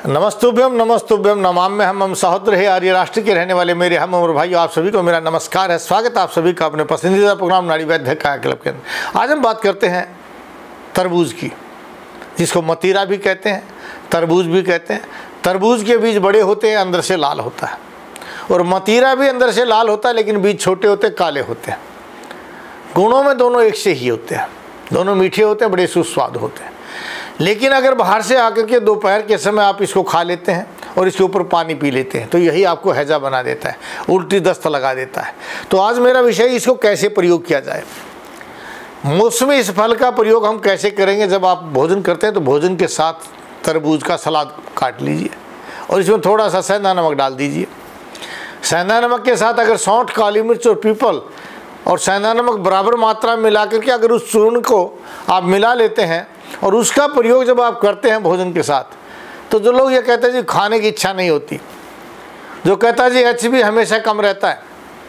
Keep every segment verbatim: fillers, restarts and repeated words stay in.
नमस्तुभ्यम नमस्तुभ्यम नमाम्य हम हम सहोदर है आर्य राष्ट्र के रहने वाले मेरे हम उम्र भाइयों, आप सभी को मेरा नमस्कार है। स्वागत आप सभी का अपने पसंदीदा प्रोग्राम नाड़ी वैद्य काया क्लब के अंदर। आज हम बात करते हैं तरबूज की, जिसको मतीरा भी कहते हैं, तरबूज भी कहते हैं। तरबूज के बीज बड़े होते हैं, अंदर से लाल होता है, और मतीरा भी अंदर से लाल होता है, लेकिन बीज छोटे होते हैं, काले होते हैं। गुणों में दोनों एक से ही होते हैं, दोनों मीठे होते हैं, बड़े सुस्वाद होते हैं। लेकिन अगर बाहर से आकर के दोपहर के समय आप इसको खा लेते हैं और इसके ऊपर पानी पी लेते हैं तो यही आपको हैजा बना देता है, उल्टी दस्त लगा देता है। तो आज मेरा विषय इसको कैसे प्रयोग किया जाए। मौसमी इस फल का प्रयोग हम कैसे करेंगे। जब आप भोजन करते हैं तो भोजन के साथ तरबूज का सलाद काट लीजिए और इसमें थोड़ा सा सेंधा नमक डाल दीजिए। सेंधा नमक के साथ अगर सौंठ, काली मिर्च और पीपल और सेंधा नमक बराबर मात्रा में मिला करके अगर उस चूर्ण को आप मिला लेते हैं और उसका प्रयोग जब आप करते हैं भोजन के साथ, तो जो लोग ये कहते हैं जी खाने की इच्छा नहीं होती, जो कहता है जी एच बी हमेशा कम रहता है,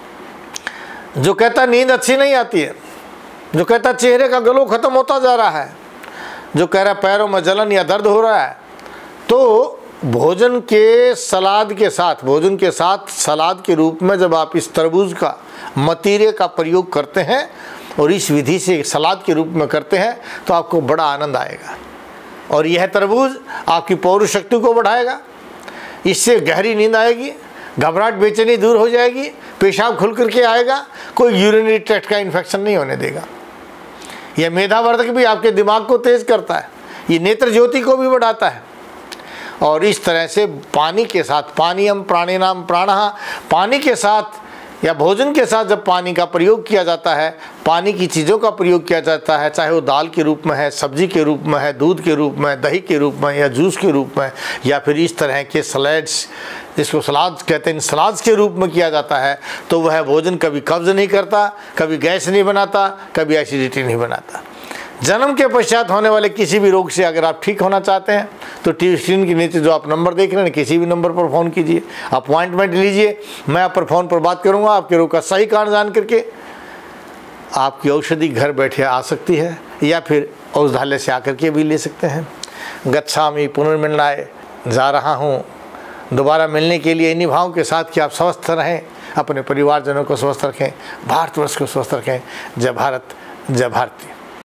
जो कहता नींद अच्छी नहीं आती है, जो कहता चेहरे का ग्लो खत्म होता जा रहा है, जो कह रहा है पैरों में जलन या दर्द हो रहा है, तो भोजन के सलाद के साथ भोजन के साथ सलाद के रूप में जब आप इस तरबूज का, मतीरे का प्रयोग करते हैं और इस विधि से सलाद के रूप में करते हैं तो आपको बड़ा आनंद आएगा। और यह तरबूज आपकी पौरुष शक्ति को बढ़ाएगा, इससे गहरी नींद आएगी, घबराहट बेचैनी दूर हो जाएगी, पेशाब खुल करके आएगा, कोई यूरिनरी ट्रैक्ट का इन्फेक्शन नहीं होने देगा। यह मेधावर्धक भी आपके दिमाग को तेज करता है, ये नेत्र ज्योति को भी बढ़ाता है। और इस तरह से पानी के साथ, पानीयम प्राणिनाम प्राणः, पानी के साथ या भोजन के साथ जब पानी का प्रयोग किया जाता है, पानी की चीज़ों का प्रयोग किया जाता है, चाहे वो दाल के रूप में है, सब्जी के रूप में है, दूध के रूप में, दही के रूप में या जूस के रूप में, या फिर इस तरह के सलाड्स जिसको सलाद कहते हैं, सलाद्स के रूप में किया जाता है, तो वह भोजन कभी कब्ज नहीं करता, कभी गैस नहीं बनाता, कभी एसिडिटी नहीं बनाता। जन्म के पश्चात होने वाले किसी भी रोग से अगर आप ठीक होना चाहते हैं तो टीवी स्क्रीन के नीचे जो आप नंबर देख रहे हैं, किसी भी नंबर पर फ़ोन कीजिए, अपॉइंटमेंट लीजिए। मैं आप पर फ़ोन पर बात करूंगा। आपके रोग का सही कारण जान करके आपकी औषधि घर बैठे आ सकती है, या फिर औषधालय से आकर के भी ले सकते हैं। गच्छामि पुनर्मिलनाय, जा रहा हूँ दोबारा मिलने के लिए इन्हीं भावों के साथ कि आप स्वस्थ रहें, अपने परिवारजनों को स्वस्थ रखें, भारतवर्ष को स्वस्थ रखें। जय भारत, जय भारती।